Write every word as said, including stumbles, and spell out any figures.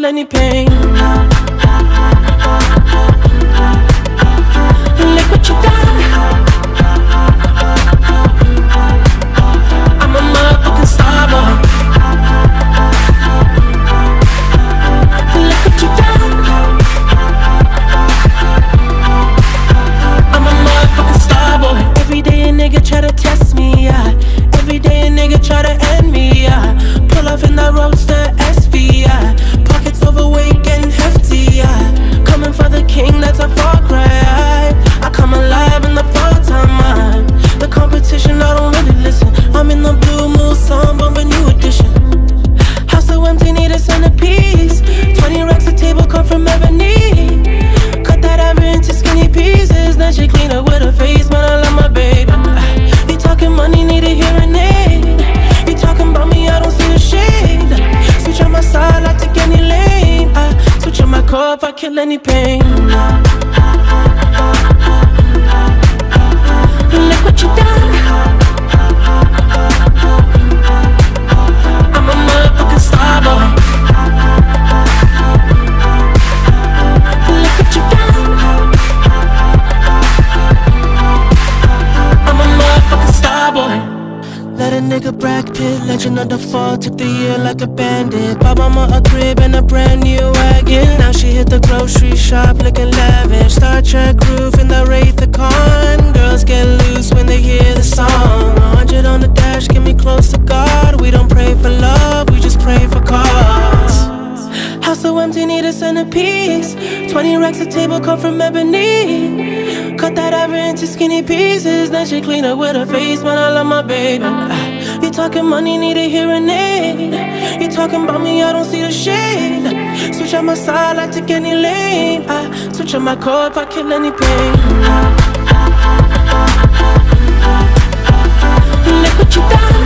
kill any pain. Look what you done. I'm a motherfucking star boy. Look what you done. I'm a motherfucking star boy. Every day a nigga try to test me, yeah. Every day a nigga try to end me, yeah. Pull off in that roadster S V, yeah. Pockets overweight getting hefty, yeah. Coming for the king, that's a far cry. I come alive in the fall time, man. The competition, I don't really listen. I'm in the blue moon, song, bumping new edition. House so empty, need a centerpiece. Twenty racks a table come from ebony. Cut that ever into skinny pieces. Then she clean up with her face, man, I love my baby. You talking money, need a hearing aid. You talking about me, I don't see the shade. Switch on my side, I take any lane. I switch on my core if I kill any pain. Look what you done. I'm a motherfucking star boy. Look what you done. I'm a motherfucking star boy. Let a nigga Brad Pitt, legend of the fall, took the year like a bandit. Bought mama a crib and a brand new wagon. Now she hit the grocery shop looking lavish. Star Trek roof in the Wraith the Con. Girls get loose when they hear the song. A hundred on the dash, get me close to God. We don't pray for love, we just pray for cause. House so empty, need a centerpiece. Twenty racks a table come from ebony. Cut that ever into skinny pieces. Then she clean up with her face, man, I love my baby. You talking money, need a hearing aid. You talking about me, I don't see the shade. Switch on my side, I take any lane. I switch on my core if I kill any pain. Look what you done.